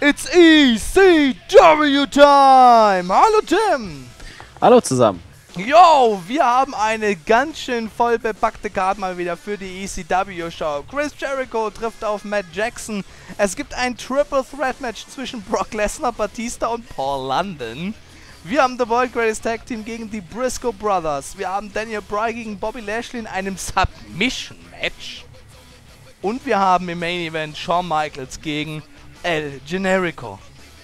It's ECW time! Hallo Tim! Hallo zusammen. Yo, wir haben eine ganz schön voll bepackte Card mal wieder für die ECW-Show. Chris Jericho trifft auf Matt Jackson. Es gibt ein Triple Threat Match zwischen Brock Lesnar, Batista und Paul London. Wir haben The World Greatest Tag Team gegen die Briscoe Brothers. Wir haben Daniel Bryan gegen Bobby Lashley in einem Submission Match. Und wir haben im Main Event Shawn Michaels gegen El Generico.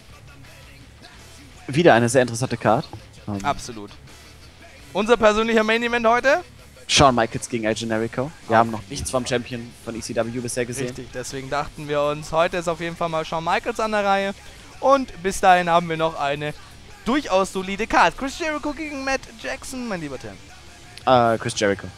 Wieder eine sehr interessante Card. Absolut. Unser persönlicher Main Event heute? Shawn Michaels gegen El Generico. Wir haben noch nichts vom Champion von ECW bisher gesehen. Richtig, deswegen dachten wir uns, heute ist auf jeden Fall mal Shawn Michaels an der Reihe. Und bis dahin haben wir noch eine durchaus solide Card. Chris Jericho gegen Matt Jackson, mein lieber Tim. Chris Jericho.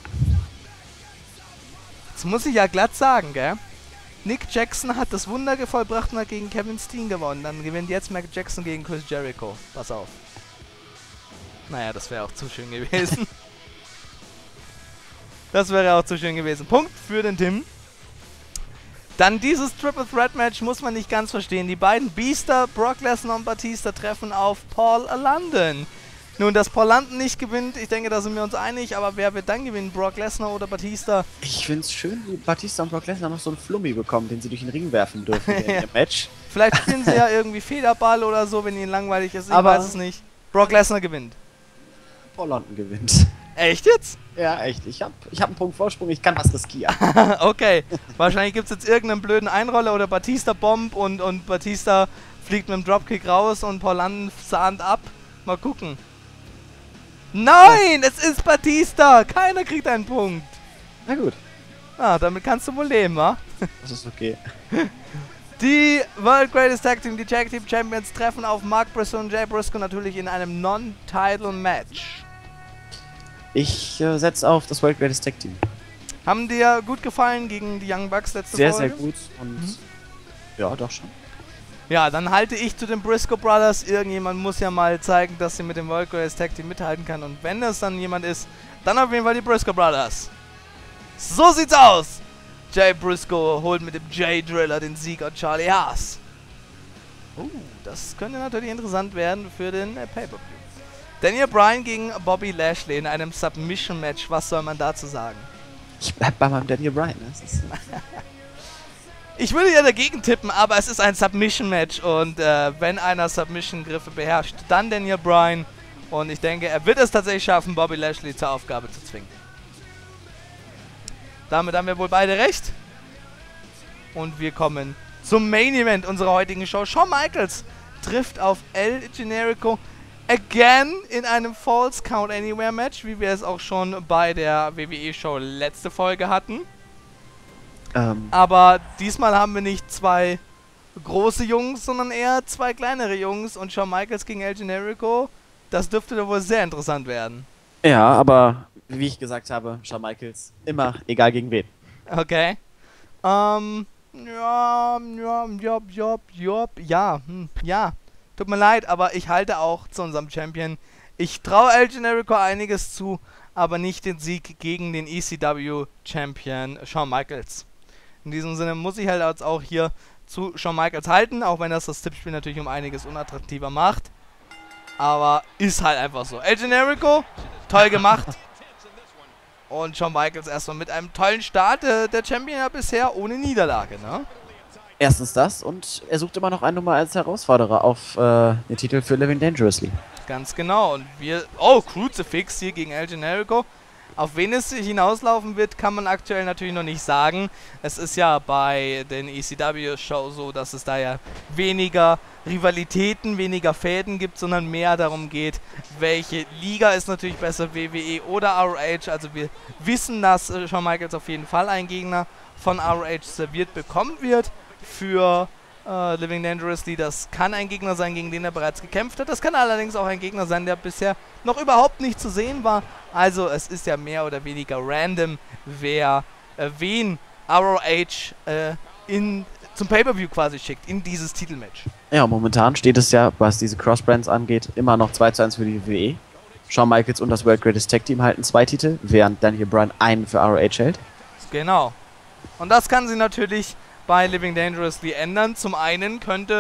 Jetzt muss ich ja glatt sagen, gell? Nick Jackson hat das Wunder vollbracht und hat gegen Kevin Steen gewonnen. Dann gewinnt jetzt Matt Jackson gegen Chris Jericho. Pass auf. Naja, das wäre auch zu schön gewesen. Das wäre auch zu schön gewesen. Punkt für den Tim. Dann dieses Triple Threat Match muss man nicht ganz verstehen. Die beiden Biester, Brock Lesnar und Batista, treffen auf Paul London. Nun, dass Paul London nicht gewinnt, ich denke, da sind wir uns einig. Aber wer wird dann gewinnen? Brock Lesnar oder Batista? Ich finde es schön, wie Batista und Brock Lesnar noch so einen Flummi bekommen, den sie durch den Ring werfen dürfen in ihrem Match. Vielleicht spielen sie ja irgendwie Federball oder so, wenn ihnen langweilig ist. Ich Aber weiß es nicht. Brock Lesnar gewinnt. Paul London gewinnt. Echt jetzt? Ja, echt. Ich hab einen Punkt Vorsprung, ich kann was riskieren. Okay. Wahrscheinlich gibt es jetzt irgendeinen blöden Einroller oder Batista-Bomb und Batista fliegt mit dem Dropkick raus und Paul London sahnt ab. Mal gucken. Nein, es ist Batista. Keiner kriegt einen Punkt. Na gut. Ah, damit kannst du wohl leben, wa? Das ist okay. Die World Greatest Tag Team, die Tag Team Champions treffen auf Mark Briscoe und Jay Briscoe natürlich in einem Non-Title Match. Ich setze auf das World Greatest Tag Team. Haben dir gut gefallen gegen die Young Bucks letzte Sehr, Folge? sehr gut und ja, doch schon. Ja, dann halte ich zu den Briscoe Brothers. Irgendjemand muss ja mal zeigen, dass sie mit dem World Greatest Tag Team mithalten kann. Und wenn es dann jemand ist, dann auf jeden Fall die Briscoe Brothers. So sieht's aus. Jay Briscoe holt mit dem Jay Driller den Sieg an Charlie Haas. Das könnte natürlich interessant werden für den Pay-Per-View. Daniel Bryan gegen Bobby Lashley in einem Submission-Match. Was soll man dazu sagen? Ich bleib bei meinem Daniel Bryan. Ne? Ich würde ja dagegen tippen, aber es ist ein Submission-Match. Und wenn einer Submission-Griffe beherrscht, dann Daniel Bryan. Und ich denke, er wird es tatsächlich schaffen, Bobby Lashley zur Aufgabe zu zwingen. Damit haben wir wohl beide recht. Und wir kommen zum Main Event unserer heutigen Show. Shawn Michaels trifft auf El Generico again in einem Falls Count Anywhere Match, wie wir es auch schon bei der WWE-Show letzte Folge hatten. Aber diesmal haben wir nicht zwei große Jungs, sondern eher zwei kleinere Jungs. Und Shawn Michaels gegen El Generico, das dürfte doch wohl sehr interessant werden. Ja, aber wie ich gesagt habe, Shawn Michaels immer, egal gegen wen. Okay. Ja. Tut mir leid, aber ich halte auch zu unserem Champion. Ich traue El Generico einiges zu, aber nicht den Sieg gegen den ECW-Champion Shawn Michaels. In diesem Sinne muss ich halt jetzt auch hier zu Shawn Michaels halten, auch wenn das Tippspiel natürlich um einiges unattraktiver macht. Aber ist halt einfach so. El Generico, toll gemacht. Und Shawn Michaels erstmal mit einem tollen Start. Der Champion ja bisher ohne Niederlage, ne? Erstens das und er sucht immer noch eine Nummer als Herausforderer auf den Titel für Living Dangerously. Ganz genau. Und wir... Oh, Crucifix hier gegen El Generico. Auf wen es hinauslaufen wird, kann man aktuell natürlich noch nicht sagen. Es ist ja bei den ECW-Shows so, dass es da ja weniger Rivalitäten, weniger Fäden gibt, sondern mehr darum geht, welche Liga ist natürlich besser, WWE oder ROH. Also wir wissen, dass Shawn Michaels auf jeden Fall einen Gegner von ROH serviert bekommen wird für Living Dangerously. Das kann ein Gegner sein, gegen den er bereits gekämpft hat. Das kann allerdings auch ein Gegner sein, der bisher noch überhaupt nicht zu sehen war. Also es ist ja mehr oder weniger random, wer wen ROH zum Pay-Per-View quasi schickt, in dieses Titelmatch. Ja, momentan steht es ja, was diese Cross-Brands angeht, immer noch 2:1 für die WWE. Shawn Michaels und das World Greatest Tag Team halten 2 Titel, während Daniel Bryan einen für ROH hält. Genau. Und das kann sie natürlich bei Living Dangerously ändern. Zum einen könnte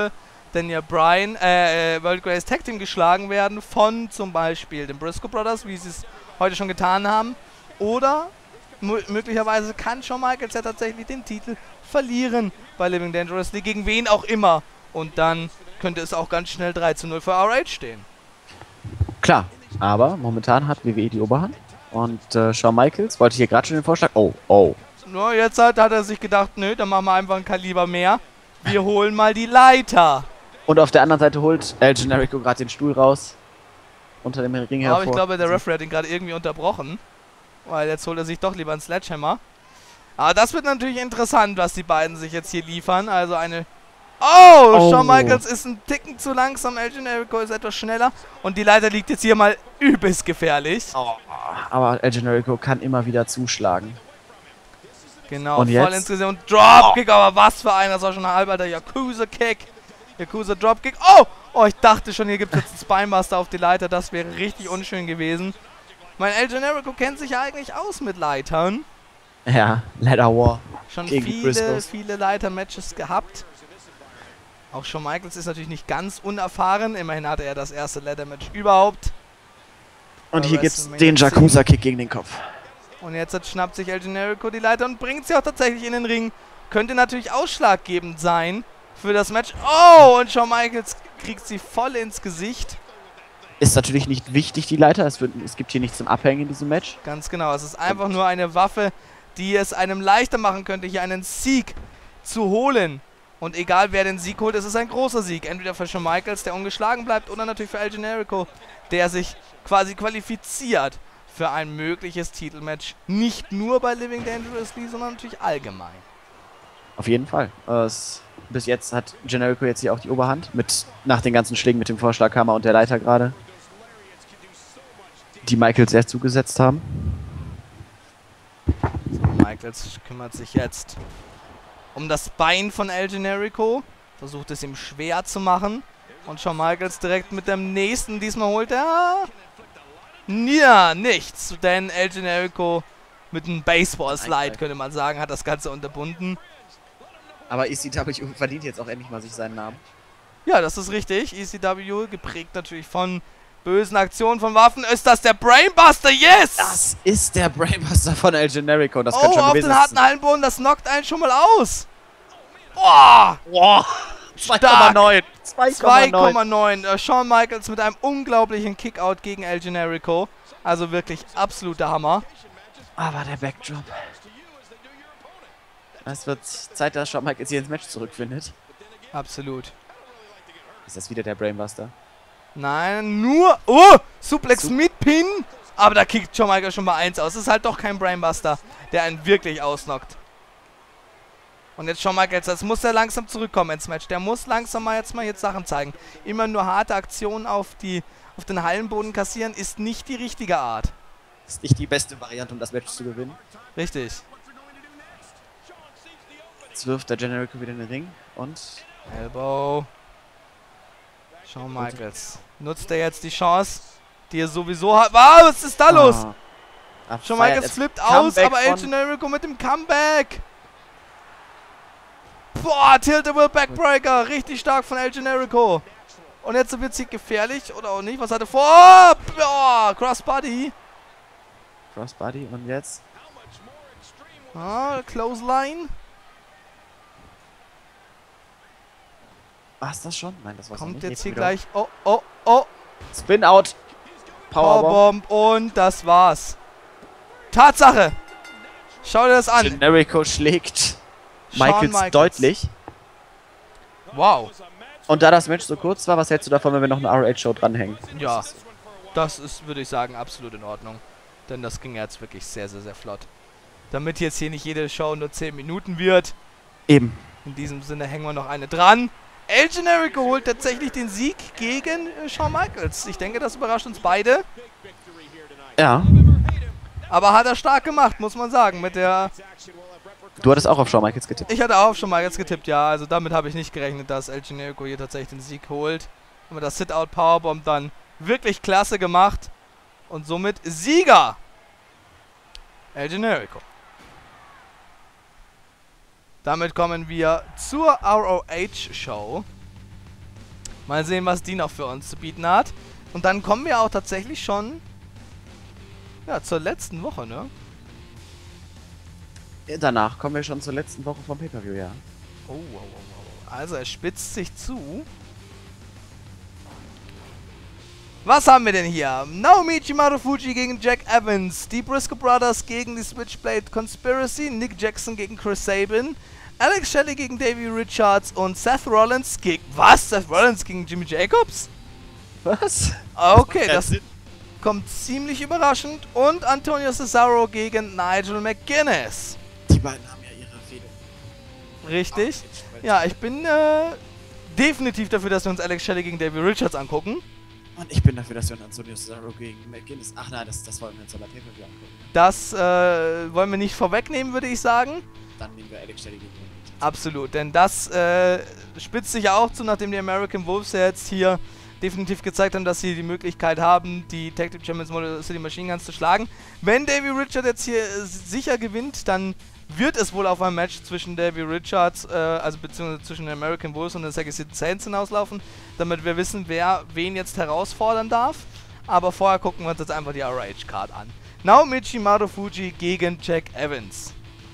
Daniel Bryan, World Greatest Tag Team geschlagen werden von zum Beispiel den Briscoe Brothers, wie sie es heute schon getan haben. Oder möglicherweise kann Shawn Michaels ja tatsächlich den Titel verlieren bei Living Dangerously, gegen wen auch immer. Und dann könnte es auch ganz schnell 3:0 für ROH stehen. Klar, aber momentan hat WWE die Oberhand. Und Shawn Michaels wollte hier gerade schon den Vorschlag. Oh. No, jetzt hat er sich gedacht, nö, dann machen wir einfach ein Kaliber mehr. Wir holen mal die Leiter. Und auf der anderen Seite holt El Generico gerade den Stuhl raus. Unter dem Ring hervor. Aber ich glaube, der Referee hat ihn gerade irgendwie unterbrochen. Weil jetzt holt er sich doch lieber einen Sledgehammer. Aber das wird natürlich interessant, was die beiden sich jetzt hier liefern. Also eine... Oh! Shawn Michaels ist ein Ticken zu langsam. El Generico ist etwas schneller. Und die Leiter liegt jetzt hier mal übelst gefährlich. Oh, aber El Generico kann immer wieder zuschlagen. Genau, und voll jetzt? ins Gesicht und Dropkick, aber was für einer, das war schon ein halber Yakuza-Kick. Yakuza Dropkick. Oh, ich dachte schon, hier gibt es jetzt einen Spinebuster auf die Leiter, das wäre richtig unschön gewesen. Mein El Generico kennt sich ja eigentlich aus mit Leitern. Ja, Ladder War. Schon gegen viele Leiter-Matches gehabt. Auch Shawn Michaels ist natürlich nicht ganz unerfahren, immerhin hatte er das erste Ladder-Match überhaupt. Und hier gibt's den Yakuza-Kick gegen den Kopf. Und jetzt schnappt sich El Generico die Leiter und bringt sie auch tatsächlich in den Ring. Könnte natürlich ausschlaggebend sein für das Match. Oh, und Shawn Michaels kriegt sie voll ins Gesicht. Ist natürlich nicht wichtig, die Leiter. Es gibt hier nichts zum Abhängen in diesem Match. Ganz genau, es ist einfach nur eine Waffe, die es einem leichter machen könnte, hier einen Sieg zu holen. Und egal wer den Sieg holt, es ist ein großer Sieg. Entweder für Shawn Michaels, der ungeschlagen bleibt, oder natürlich für El Generico, der sich quasi qualifiziert für ein mögliches Titelmatch. Nicht nur bei Living Dangerously, sondern natürlich allgemein. Auf jeden Fall. Bis jetzt hat Generico jetzt hier auch die Oberhand. Nach den ganzen Schlägen mit dem Vorschlaghammer und der Leiter gerade. Die Michaels sehr zugesetzt haben. So, Michaels kümmert sich jetzt um das Bein von El Generico. Versucht es ihm schwer zu machen. Und Shawn Michaels direkt mit dem nächsten. Diesmal holt er... Ja, nichts. Denn El Generico mit einem Baseball-Slide, könnte man sagen, hat das Ganze unterbunden. Aber ECW verdient jetzt auch endlich mal sich seinen Namen. Ja, das ist richtig. ECW, geprägt natürlich von bösen Aktionen, von Waffen. Ist das der Brainbuster? Yes! Das ist der Brainbuster von El Generico. Das könnte schon auf gewesen den harten Hallenboden, das knockt einen schon mal aus. Boah! 2,9. 2,9. Shawn Michaels mit einem unglaublichen Kickout gegen El Generico. Also wirklich absoluter Hammer. Aber der Backdrop. Es wird Zeit, dass Shawn Michaels hier ins Match zurückfindet. Absolut. Ist das wieder der Brainbuster? Nein, nur... Oh! Suplex mit Pin. Aber da kickt Shawn Michaels schon mal 1 aus. Das ist halt doch kein Brainbuster, der einen wirklich ausnockt. Und jetzt Shawn Michaels, das muss er langsam zurückkommen ins Match. Der muss langsam mal jetzt Sachen zeigen. Immer nur harte Aktionen auf den Hallenboden kassieren ist nicht die richtige Art. Ist nicht die beste Variante, um das Match zu gewinnen. Richtig. Jetzt wirft der Generico wieder in den Ring und... Elbow. Shawn Michaels. Nutzt er jetzt die Chance, die er sowieso hat. Wow, was ist da los? Shawn Michaels flippt aus, aber El Generico mit dem Comeback. Boah, Tilt-A-Will Backbreaker. Richtig stark von El Generico. Und jetzt wird sie gefährlich oder auch nicht. Was hat er vor? Boah, Crossbody. Crossbody und jetzt? Close Line. War es das schon? Nein, das war's Kommt nicht. jetzt hier gleich. Oh. Spin out. Powerbomb. Und das war's. Tatsache. Schau dir das an. Generico schlägt Michaels deutlich. Wow. Und da das Match so kurz war, was hältst du davon, wenn wir noch eine ROH-Show dranhängen? Ja, das ist, würde ich sagen, absolut in Ordnung. Denn das ging jetzt wirklich sehr, sehr, sehr flott. Damit jetzt hier nicht jede Show nur 10 Minuten wird. Eben. In diesem Sinne hängen wir noch eine dran. El Generico holt tatsächlich den Sieg gegen Shawn Michaels. Ich denke, das überrascht uns beide. Ja. Aber hat er stark gemacht, muss man sagen. Mit der... Du hattest auch auf Shawn Michaels getippt. Ich hatte auch auf Shawn Michaels getippt, ja. Also damit habe ich nicht gerechnet, dass El Generico hier tatsächlich den Sieg holt. Und mit der Sit-Out Powerbomb dann wirklich klasse gemacht. Und somit Sieger. El Generico. Damit kommen wir zur ROH-Show. Mal sehen, was die noch für uns zu bieten hat. Und dann kommen wir auch tatsächlich schon ja, zur letzten Woche, ne? Danach kommen wir schon zur letzten Woche vom Pay-Per-View, ja. Oh, wow, wow, wow. Also er spitzt sich zu. Was haben wir denn hier? Naomichi Marufuji gegen Jack Evans. Die Briscoe Brothers gegen die Switchblade Conspiracy. Nick Jackson gegen Chris Sabin. Alex Shelley gegen Davey Richards. Und Seth Rollins gegen... Was? Seth Rollins gegen Jimmy Jacobs? Was? Okay, das kommt ziemlich überraschend. Und Antonio Cesaro gegen Nigel McGuinness. Die beiden haben ja ihre Fehde. Richtig. Ja, ich bin definitiv dafür, dass wir uns Alex Shelley gegen Davey Richards angucken. Und ich bin dafür, dass wir uns Antonio Cesaro gegen McGuinness... Ach nein, das wollen wir uns aber Pay-Per-View angucken. Das wollen wir nicht vorwegnehmen, würde ich sagen. Dann nehmen wir Alex Shelley gegen McGuinness. Absolut, denn das spitzt sich ja auch zu, nachdem die American Wolves ja jetzt hier definitiv gezeigt haben, dass sie die Möglichkeit haben, die Tag Team Champions Motor City Machine Guns zu schlagen. Wenn Davey Richards jetzt hier sicher gewinnt, dann wird es wohl auf ein Match zwischen Davey Richards, also beziehungsweise zwischen den American Wolves und den Saki City Saints hinauslaufen, damit wir wissen, wer wen jetzt herausfordern darf. Aber vorher gucken wir uns jetzt einfach die ROH-Card an. Naomichi Marufuji gegen Jack Evans.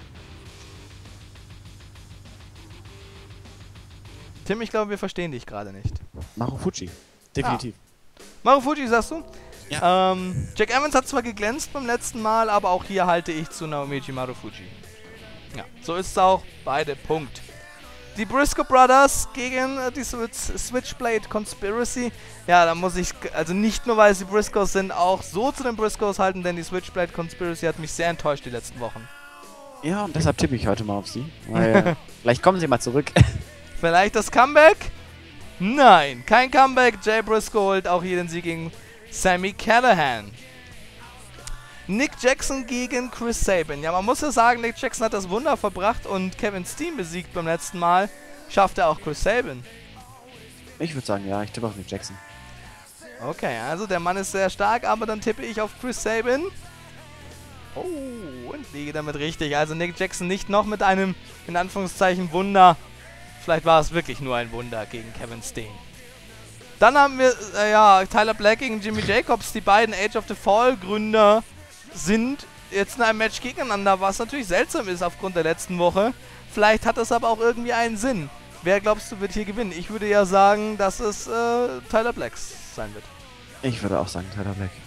Tim, ich glaube, wir verstehen dich gerade nicht. Marufuji. Definitiv. Marufuji, sagst du? Ja. Jack Evans hat zwar geglänzt beim letzten Mal, aber auch hier halte ich zu Naomichi Marufuji. Ja, so ist es auch. Beide Punkt. Die Briscoe Brothers gegen die Switchblade Conspiracy. Ja, da muss ich, also nicht nur, weil es die Briscoes sind, auch so zu den Briscoes halten, denn die Switchblade Conspiracy hat mich sehr enttäuscht die letzten Wochen. Ja, und deshalb tippe ich heute mal auf sie. Weil vielleicht kommen sie mal zurück. Vielleicht das Comeback? Nein, kein Comeback. Jay Briscoe holt auch hier den Sieg gegen Sami Callihan. Nick Jackson gegen Chris Sabin. Ja, man muss ja sagen, Nick Jackson hat das Wunder verbracht und Kevin Steen besiegt beim letzten Mal. Schafft er auch Chris Sabin? Ich würde sagen, ja, ich tippe auf Nick Jackson. Okay, also der Mann ist sehr stark, aber dann tippe ich auf Chris Sabin. Oh, und liege damit richtig. Also Nick Jackson nicht noch mit einem, in Anführungszeichen, Wunder. Vielleicht war es wirklich nur ein Wunder gegen Kevin Steen. Dann haben wir, Tyler Black gegen Jimmy Jacobs. Die beiden Age of the Fall Gründer sind jetzt in einem Match gegeneinander, was natürlich seltsam ist aufgrund der letzten Woche. Vielleicht hat das aber auch irgendwie einen Sinn. Wer glaubst du wird hier gewinnen? Ich würde ja sagen, dass es Tyler Black sein wird. Ich würde auch sagen Tyler Black.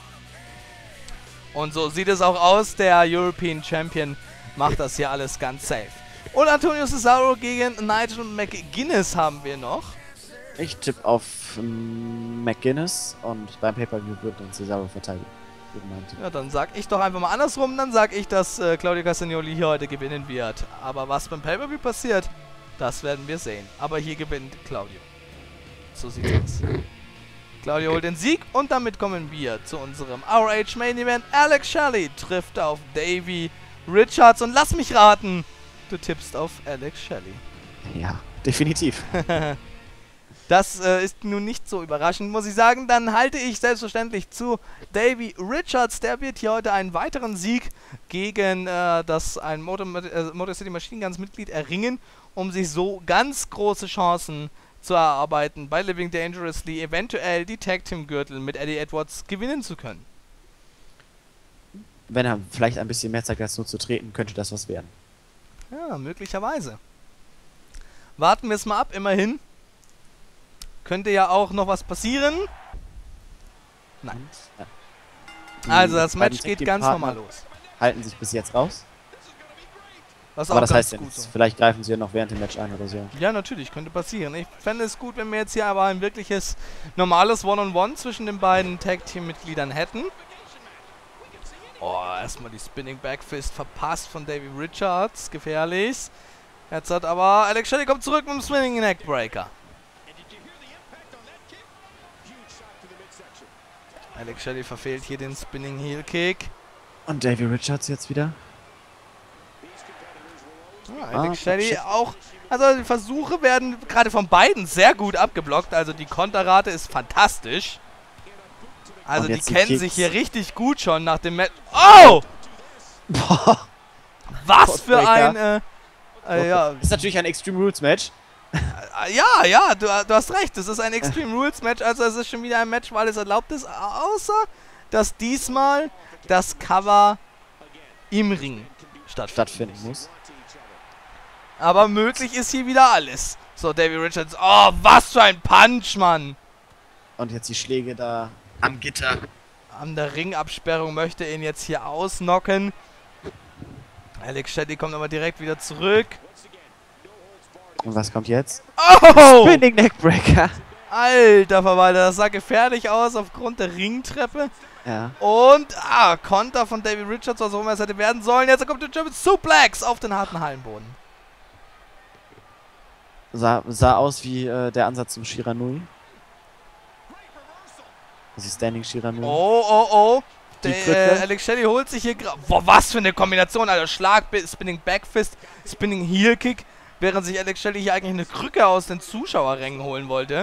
Und so sieht es auch aus. Der European Champion macht das hier alles ganz safe. Und Antonio Cesaro gegen Nigel McGuinness haben wir noch. Ich tippe auf McGuinness und beim Pay-Per-View wird dann Cesaro verteidigen. Ja, dann sag ich doch einfach mal andersrum. Dann sag ich, dass Claudio Castagnoli hier heute gewinnen wird. Aber was beim Pay-Per-View passiert, das werden wir sehen. Aber hier gewinnt Claudio. So sieht es aus. Claudio holt den Sieg und damit kommen wir zu unserem ROH Main Event. Alex Shelley trifft auf Davey Richards und lass mich raten, du tippst auf Alex Shelley. Ja, definitiv. Das ist nun nicht so überraschend, muss ich sagen. Dann halte ich selbstverständlich zu Davey Richards. Der wird hier heute einen weiteren Sieg gegen ein Motor City Machine Guns Mitglied erringen, um sich so ganz große Chancen zu erarbeiten, bei Living Dangerously eventuell die Tag Team Gürtel mit Eddie Edwards gewinnen zu können. Wenn er vielleicht ein bisschen mehr zeigt, als nur zu treten, könnte das was werden. Ja, möglicherweise. Warten wir es mal ab, immerhin. Könnte ja auch noch was passieren. Nein. Ja. Also das Match geht ganz normal los. Halten sich bis jetzt raus. Was aber auch das heißt ja gut nichts. so. Vielleicht greifen sie ja noch während dem Match ein oder so. Ja, natürlich, könnte passieren. Ich fände es gut, wenn wir jetzt hier aber ein wirkliches, normales One-on-One zwischen den beiden Tag-Team-Mitgliedern hätten. Oh, erstmal die Spinning Backfist verpasst von Davey Richards. Gefährlich. Jetzt hat aber Alex Shelley kommt zurück mit dem Spinning Neckbreaker. Alex Shelley verfehlt hier den Spinning Heel Kick. Und Davey Richards jetzt wieder. Ja, Alex Shelley auch. Also die Versuche werden gerade von beiden sehr gut abgeblockt. Also die Konterrate ist fantastisch. Also die kennen sich hier richtig gut schon nach dem Match. Oh! Boah. Was für ein... ja. Ist natürlich ein Extreme Rules Match. Ja, du hast recht. Das ist ein Extreme Rules Match, also es ist schon wieder ein Match, weil es erlaubt ist, außer dass diesmal das Cover im Ring stattfinden muss. Aber möglich ist hier wieder alles. So, Davey Richards. Oh, was für ein Punch, Mann. Und jetzt die Schläge da am Gitter. An der Ringabsperrung möchte ihn jetzt hier ausnocken. Alex Shelley kommt aber direkt wieder zurück. Und was kommt jetzt? Oh! Spinning Neckbreaker. Alter Verwalter, das sah gefährlich aus aufgrund der Ringtreppe. Ja. Und, Konter von Davey Richards, was auch immer es hätte werden sollen. Jetzt kommt der German Suplex auf den harten Hallenboden. Sah aus wie der Ansatz zum Shiranui. Also Standing Shiranui. Oh. Alex Shelley holt sich hier gerade... Boah, was für eine Kombination, Alter. Schlag, Spinning Backfist, Spinning Heel Kick. Während sich Alex Shelley hier eigentlich eine Krücke aus den Zuschauerrängen holen wollte.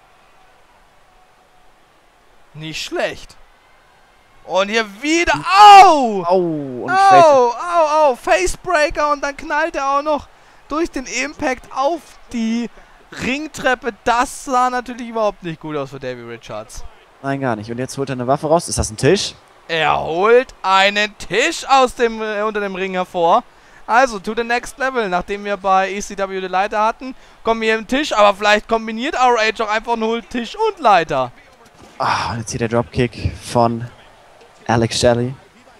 Nicht schlecht. Und hier wieder... Au! Au! Und Au! Facebreaker und dann knallt er auch noch durch den Impact auf die Ringtreppe. Das sah natürlich überhaupt nicht gut aus für Davey Richards. Nein, gar nicht. Und jetzt holt er eine Waffe raus. Ist das ein Tisch? Er holt einen Tisch aus dem unter dem Ring hervor. Also, to the next level. Nachdem wir bei ECW die Leiter hatten, kommen wir hier im Tisch. Aber vielleicht kombiniert ROH auch einfach nur Tisch und Leiter. Ah, und jetzt hier der Dropkick von Alex Shelley.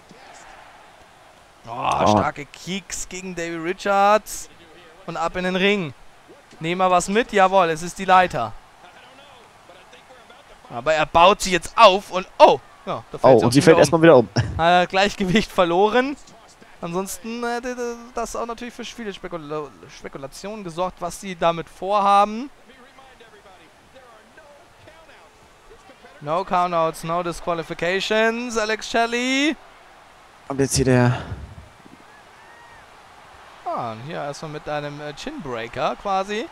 Starke Kicks gegen Davey Richards. Und ab in den Ring. Nehmen wir was mit? Jawohl, es ist die Leiter. Aber er baut sie jetzt auf und... Oh! Ja, da fällt und sie fällt erstmal wieder um. Gleichgewicht verloren. Ansonsten hätte das auch natürlich für viele Spekulationen gesorgt, was sie damit vorhaben. No Countouts, no Disqualifications. Alex Shelley. Und jetzt hier der... Hier erstmal mit einem Chinbreaker quasi.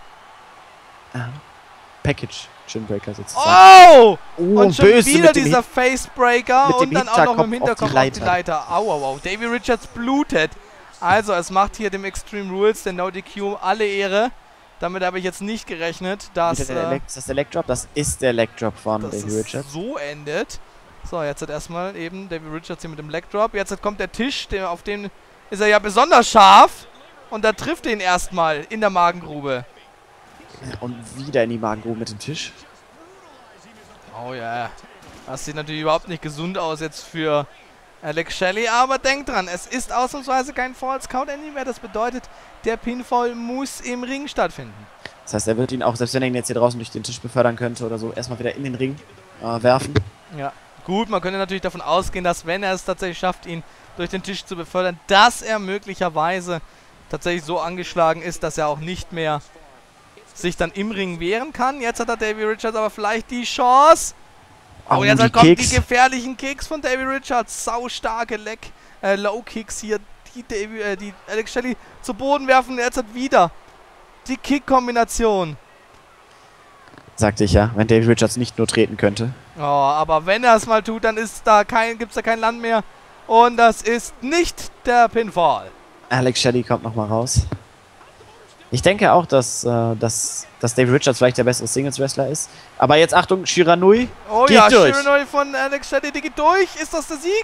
Package Chinbreaker sozusagen. Und schon wieder dieser Facebreaker und dann auch noch im Hinterkopf auf die Leiter. Au. Davey Richards blutet. Also, es macht hier dem Extreme Rules, der No DQ, alle Ehre. Damit habe ich jetzt nicht gerechnet, dass... Ist das der Leg Drop? Das ist der Leg Drop von Davey Richards. So endet. So, jetzt hat erstmal eben Davey Richards hier mit dem Leg Drop. Jetzt kommt der Tisch, auf dem ist er ja besonders scharf. Und da trifft er ihn erstmal in der Magengrube. Und wieder in die Magengrube mit dem Tisch. Oh ja. Das sieht natürlich überhaupt nicht gesund aus jetzt für Alex Shelley. Aber denkt dran, es ist ausnahmsweise kein False Count Anywhere. Das bedeutet, der Pinfall muss im Ring stattfinden. Das heißt, er wird ihn auch, selbst wenn er ihn jetzt hier draußen durch den Tisch befördern könnte oder so, erstmal wieder in den Ring werfen. Ja, gut, man könnte natürlich davon ausgehen, dass wenn er es tatsächlich schafft, ihn durch den Tisch zu befördern, dass er möglicherweise tatsächlich so angeschlagen ist, dass er auch nicht mehr sich dann im Ring wehren kann. Jetzt hat er Davey Richards aber vielleicht die Chance. Oh, jetzt kommen die gefährlichen Kicks von Davey Richards. Sau starke Low Kicks hier, die Alex Shelley zu Boden werfen. Jetzt hat wieder die Kick-Kombination. Sagte ich ja, wenn Davey Richards nicht nur treten könnte. Oh, aber wenn er es mal tut, dann gibt es da kein Land mehr. Und das ist nicht der Pinfall. Alex Shelley kommt nochmal raus. Ich denke auch, dass Davey Richards vielleicht der bessere Singles-Wrestler ist. Aber jetzt Achtung, Shiranui geht durch. Shiranui von Alex Shelley, die geht durch. Ist das der Sieg?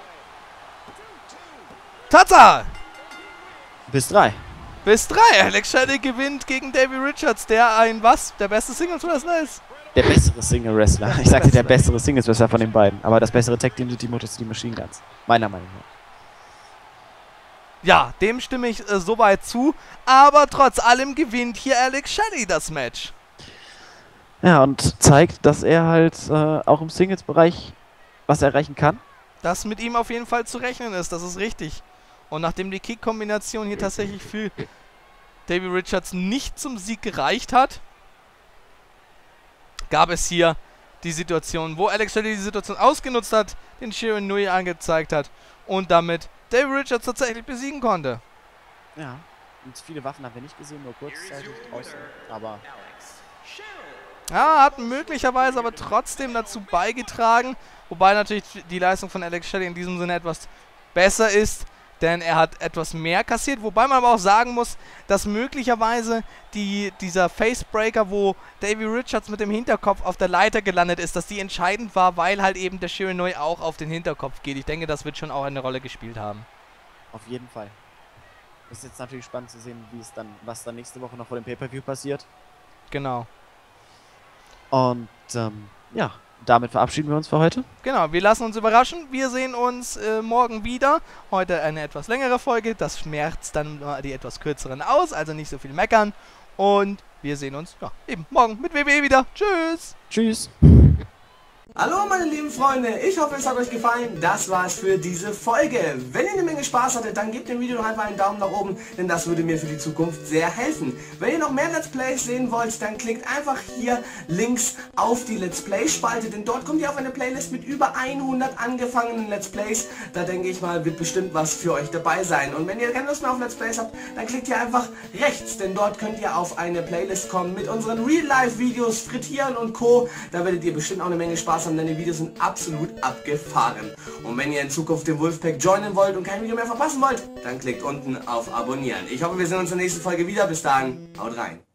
Tatsache! Bis 3. Bis 3. Alex Shelley gewinnt gegen Davey Richards, der der beste Singles-Wrestler ist. Der bessere Single-Wrestler. Ich sagte der bessere Singles-Wrestler von den beiden. Aber das bessere Tag-Team sind die Motor City Machine Guns. Meiner Meinung nach. Ja, dem stimme ich soweit zu. Aber trotz allem gewinnt hier Alex Shelley das Match. Ja, und zeigt, dass er halt auch im Singles-Bereich was erreichen kann. Dass mit ihm auf jeden Fall zu rechnen ist, das ist richtig. Und nachdem die Kick-Kombination hier tatsächlich für Davey Richards nicht zum Sieg gereicht hat, gab es hier die Situation, wo Alex Shelley die Situation ausgenutzt hat, den Shiranui angezeigt hat und damit Davey Richards tatsächlich besiegen konnte. Ja, und viele Waffen haben wir nicht gesehen, nur kurzzeitig draußen, aber... Ja, hat möglicherweise aber trotzdem dazu beigetragen, wobei natürlich die Leistung von Alex Shelley in diesem Sinne etwas besser ist, denn er hat etwas mehr kassiert, wobei man aber auch sagen muss, dass möglicherweise dieser Facebreaker, wo Davey Richards mit dem Hinterkopf auf der Leiter gelandet ist, dass die entscheidend war, weil halt eben der Shiranui auch auf den Hinterkopf geht. Ich denke, das wird schon auch eine Rolle gespielt haben. Auf jeden Fall. Ist jetzt natürlich spannend zu sehen, was dann nächste Woche noch vor dem Pay-Per-View passiert. Genau. Und ja, damit verabschieden wir uns für heute. Genau, wir lassen uns überraschen. Wir sehen uns morgen wieder. Heute eine etwas längere Folge. Das schmerzt dann die etwas kürzeren aus, also nicht so viel meckern. Und wir sehen uns eben morgen mit WWE wieder. Tschüss. Tschüss. Hallo meine lieben Freunde, ich hoffe es hat euch gefallen, das war's für diese Folge. Wenn ihr eine Menge Spaß hattet, dann gebt dem Video doch einfach einen Daumen nach oben, denn das würde mir für die Zukunft sehr helfen. Wenn ihr noch mehr Let's Plays sehen wollt, dann klickt einfach hier links auf die Let's Play Spalte, denn dort kommt ihr auf eine Playlist mit über 100 angefangenen Let's Plays. Da denke ich mal, wird bestimmt was für euch dabei sein. Und wenn ihr keine Lust mehr auf Let's Plays habt, dann klickt ihr einfach rechts, denn dort könnt ihr auf eine Playlist kommen mit unseren Real-Life-Videos, Frittieren und Co. Da werdet ihr bestimmt auch eine Menge Spaß haben, denn die Videos sind absolut abgefahren. Und wenn ihr in Zukunft den Wolfpack joinen wollt und kein Video mehr verpassen wollt, dann klickt unten auf Abonnieren. Ich hoffe, wir sehen uns in der nächsten Folge wieder. Bis dahin, haut rein.